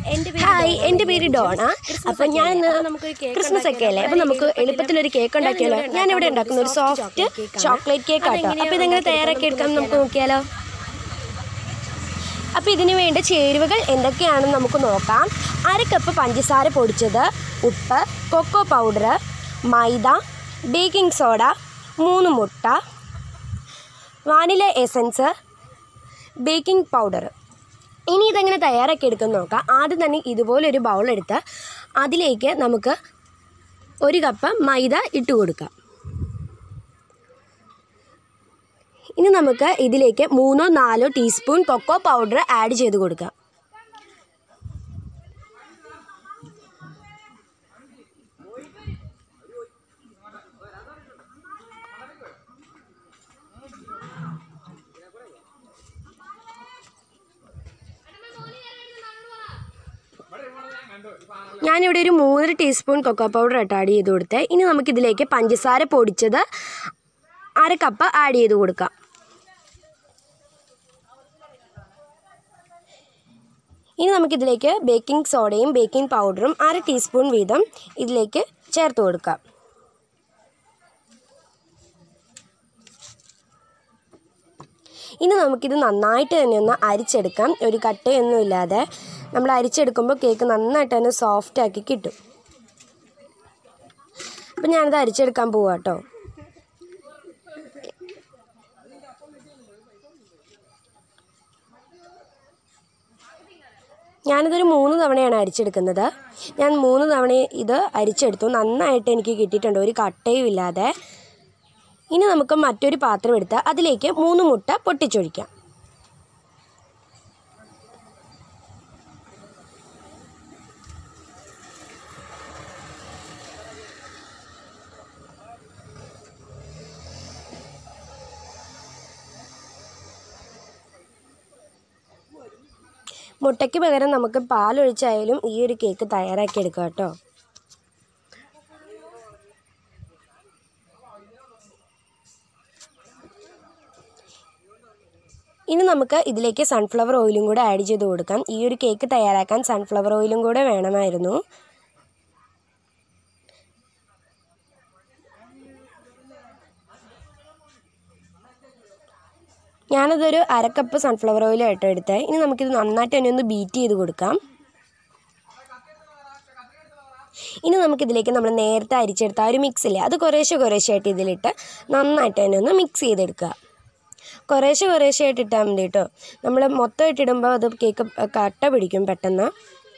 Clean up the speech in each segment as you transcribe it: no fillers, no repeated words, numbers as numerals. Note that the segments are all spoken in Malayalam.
ഹായ്, എൻ്റെ പേര് ഡോണ. അപ്പോൾ ഞാൻ ക്രിസ്മസ് ഒക്കെ അല്ലേ, അപ്പോൾ നമുക്ക് എളുപ്പത്തിലൊരു കേക്ക് ഉണ്ടാക്കിയാലോ? ഞാനിവിടെ ഉണ്ടാക്കുന്ന ഒരു സോഫ്റ്റ് ചോക്ലേറ്റ് കേക്ക് ആട്ടോ. അപ്പോൾ ഇതെങ്ങനെ തയ്യാറാക്കി എടുക്കാം നമുക്ക് നോക്കിയാലോ? അപ്പോൾ ഇതിന് വേണ്ട ചേരുവകൾ എന്തൊക്കെയാണെന്ന് നമുക്ക് നോക്കാം. 1 കപ്പ് പഞ്ചസാര പൊടിച്ചത്, ഉപ്പ്, കൊക്കോ പൗഡർ, മൈദ, ബേക്കിംഗ് സോഡ, 3 മുട്ട, വാനില എസൻസ്, ബേക്കിംഗ് പൗഡർ. ഇനി ഇതെങ്ങനെ തയ്യാറാക്കി എടുക്കുമെന്ന് നോക്കാം. ആദ്യം തന്നെ ഇതുപോലൊരു ബൗളെടുത്ത് അതിലേക്ക് നമുക്ക് 1 കപ്പ് മൈദ ഇട്ട് കൊടുക്കാം. ഇനി നമുക്ക് ഇതിലേക്ക് 3-4 ടീസ്പൂൺ കൊക്കോ പൗഡർ ആഡ് ചെയ്ത് കൊടുക്കാം. ഞാനിവിടെ ഒരു 3 ടീസ്പൂൺ കൊക്കോ പൗഡർ ആഡ് ചെയ്ത് കൊടുത്തേ. ഇനി നമുക്കിതിലേക്ക് പഞ്ചസാര പൊടിച്ചത് 1 കപ്പ് ആഡ് ചെയ്ത് കൊടുക്കാം. ഇനി നമുക്കിതിലേക്ക് ബേക്കിംഗ് സോഡയും ബേക്കിംഗ് പൗഡറും 1/2 ടീസ്പൂൺ വീതം ഇതിലേക്ക് ചേർത്ത് കൊടുക്കാം. ഇനി നമുക്കിത് നന്നായിട്ട് തന്നെ ഒന്ന് അരിച്ചെടുക്കാം. ഒരു കട്ടയൊന്നും ഇല്ലാതെ നമ്മൾ അരിച്ചെടുക്കുമ്പോൾ കേക്ക് നന്നായിട്ട് തന്നെ സോഫ്റ്റാക്കി കിട്ടും. അപ്പം ഞാനത് അരിച്ചെടുക്കാൻ പോവാം കേട്ടോ. ഞാനിതൊരു 3 തവണയാണ് അരിച്ചെടുക്കുന്നത്. ഞാൻ 3 തവണ ഇത് അരിച്ചെടുത്തു. നന്നായിട്ട് എനിക്ക് കിട്ടിയിട്ടുണ്ട്, ഒരു കട്ടയും ഇല്ലാതെ. ഇനി നമുക്ക് മറ്റൊരു പാത്രം എടുത്ത് അതിലേക്ക് 3 മുട്ട പൊട്ടിച്ചൊഴിക്കാം. മുട്ടയ്ക്ക് പകരം നമുക്ക് പാലൊഴിച്ചായാലും ഈ ഒരു കേക്ക് തയ്യാറാക്കി എടുക്കാം കേട്ടോ. ഇനി നമുക്ക് ഇതിലേക്ക് സൺഫ്ലവർ ഓയിലും കൂടെ ആഡ് ചെയ്ത് കൊടുക്കാം. ഈ ഒരു കേക്ക് തയ്യാറാക്കാൻ സൺഫ്ലവർ ഓയിലും കൂടെ വേണമായിരുന്നു. ഞാനതൊരു 1/2 കപ്പ് സൺഫ്ലവർ ഓയിലായിട്ട് എടുത്തേ. ഇനി നമുക്കിത് നന്നായിട്ട് തന്നെ ഒന്ന് ബീറ്റ് ചെയ്ത് കൊടുക്കാം. ഇനി നമുക്കിതിലേക്ക് നമ്മൾ നേരത്തെ അരിച്ചെടുത്ത ഒരു മിക്സില്ലേ, അത് കുറേശ്ശെ ഇതിലിട്ട് നന്നായിട്ട് തന്നെ ഒന്ന് മിക്സ് ചെയ്തെടുക്കുക. കുറേശ്ശെ ആയിട്ട് ഇട്ടാൽ മതി കേട്ടോ. നമ്മൾ മൊത്തമായിട്ട് ഇടുമ്പോൾ അത് കേക്ക് കട്ട പിടിക്കും പെട്ടെന്ന്.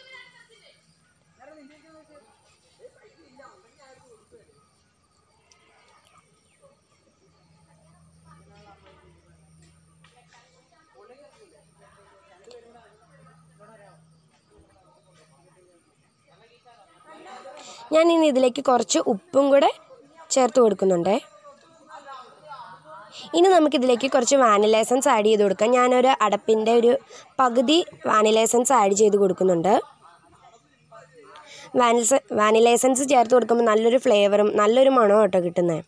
ഞാൻ ഇനി ഇതിലേക്ക് കുറച്ച് ഉപ്പും കൂടെ ചേർത്ത് കൊടുക്കുന്നുണ്ട്. ഇനി നമുക്കിതിലേക്ക് കുറച്ച് വാനില എസൻസ് ആഡ് ചെയ്ത് കൊടുക്കാം. ഞാനൊരു അടപ്പിൻ്റെ ഒരു പകുതി വാനില എസൻസ് ആഡ് ചെയ്ത് കൊടുക്കുന്നുണ്ട്. വാനില എസൻസ് ചേർത്ത് കൊടുക്കുമ്പോൾ നല്ലൊരു ഫ്ലേവറും നല്ലൊരു മണവും കേട്ടോ കിട്ടുന്നത്.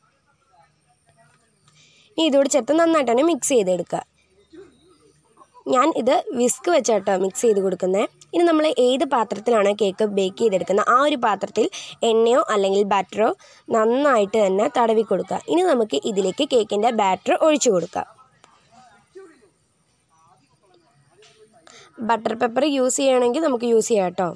ഇനി ഇതോട് ചേർത്ത് നന്നായിട്ട് തന്നെ മിക്സ് ചെയ്തെടുക്കുക. ഞാൻ ഇത് വിസ്ക് വെച്ചാട്ടോ മിക്സ് ചെയ്ത് കൊടുക്കുന്നത്. ഇനി നമ്മൾ ഏത് പാത്രത്തിലാണോ കേക്ക് ബേക്ക് ചെയ്തെടുക്കുന്നത് ആ ഒരു പാത്രത്തിൽ എണ്ണയോ അല്ലെങ്കിൽ ബാറ്ററോ നന്നായിട്ട് തന്നെ തടവി കൊടുക്കുക. ഇനി നമുക്ക് ഇതിലേക്ക് കേക്കിൻ്റെ ബാറ്റർ ഒഴിച്ചു കൊടുക്കാം. ബട്ടർ പേപ്പർ യൂസ് ചെയ്യണമെങ്കിൽ നമുക്ക് യൂസ് ചെയ്യാം കേട്ടോ.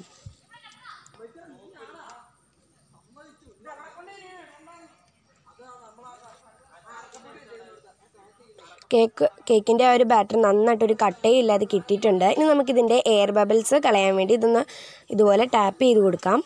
കേക്കിൻ്റെ ആ ഒരു ബാറ്റർ നന്നായിട്ടൊരു കട്ടയും ഇല്ലാതെ കിട്ടിയിട്ടുണ്ട്. ഇനി നമുക്കിതിൻ്റെ എയർ ബബിൾസ് കളയാൻ വേണ്ടി ഇതൊന്ന് ഇതുപോലെ ടാപ്പ് ചെയ്ത് കൊടുക്കാം.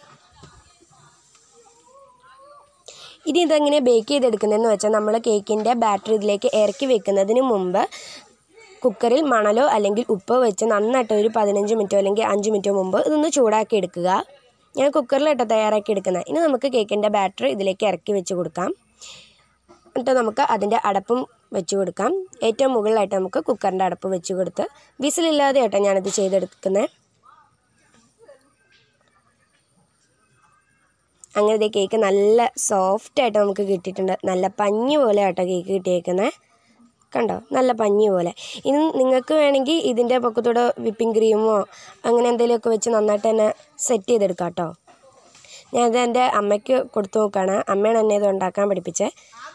ഇനി ഇതെങ്ങനെ ബേക്ക് ചെയ്തെടുക്കുന്നതെന്ന് വെച്ചാൽ നമ്മൾ കേക്കിൻ്റെ ബാറ്റർ ഇതിലേക്ക് ഇറക്കി വെക്കുന്നതിന് മുമ്പ് കുക്കറിൽ മണലോ അല്ലെങ്കിൽ ഉപ്പോ വെച്ച് നന്നായിട്ട് ഒരു 15 മിനിറ്റോ അല്ലെങ്കിൽ 5 മിനിറ്റോ മുമ്പ് ഇതൊന്ന് ചൂടാക്കി എടുക്കുക. ഞാൻ കുക്കറിലിട്ടോ തയ്യാറാക്കി എടുക്കുന്നത്. ഇനി നമുക്ക് കേക്കിൻ്റെ ബാറ്റർ ഇതിലേക്ക് ഇറക്കി വെച്ച് കൊടുക്കാം. എന്നിട്ട് നമുക്ക് അതിൻ്റെ അടപ്പും വെച്ച് കൊടുക്കാം. ഏറ്റവും മുകളിലായിട്ട് നമുക്ക് കുക്കറിൻ്റെ അടപ്പ് വെച്ച് കൊടുത്ത് വിസിലില്ലാതെ ആയിട്ടാണ് ഞാനിത് ചെയ്തെടുക്കുന്നത്. അങ്ങനെ കേക്ക് നല്ല സോഫ്റ്റായിട്ട് നമുക്ക് കിട്ടിയിട്ടുണ്ട്. നല്ല പഞ്ഞി പോലെ ആട്ടോ കേക്ക് കിട്ടിയേക്കുന്നത്. കണ്ടോ, നല്ല പഞ്ഞി പോലെ. ഇനി നിങ്ങൾക്ക് വേണമെങ്കിൽ ഇതിൻ്റെ പൊക്കത്തൂടെ വിപ്പിംഗ് ക്രീമോ അങ്ങനെ എന്തെങ്കിലുമൊക്കെ വെച്ച് നന്നായിട്ട് തന്നെ സെറ്റ് ചെയ്തെടുക്കാം കേട്ടോ. ഞാനത് എൻ്റെ അമ്മയ്ക്ക് കൊടുത്തു നോക്കുകയാണ്. അമ്മയാണ് എന്നെ ഇത് ഉണ്ടാക്കാൻ പഠിപ്പിച്ചത്.